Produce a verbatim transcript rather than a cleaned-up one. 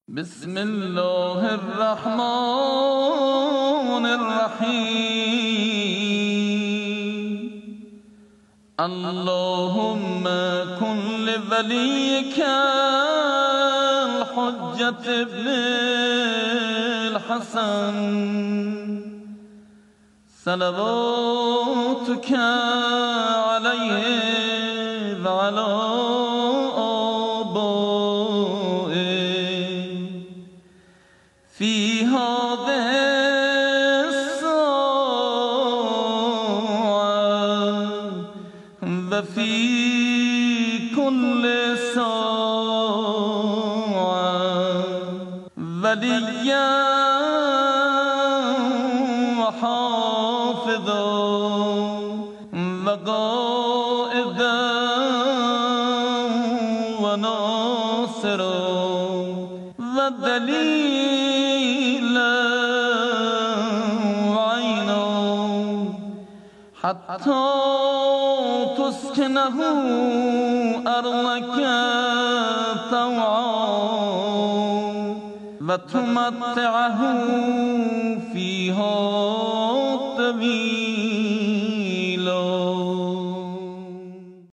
بسم الله الرحمن الرحيم. اللهم كن لوليك الحجة ابن الحسن صلواتك عليه وعلى في هذه الساعة وفي كل ساعة وليا وحافظا وقائدا وناصرا ودليلا وعينا حتى تسكنه أرضك طوعا وتمتعه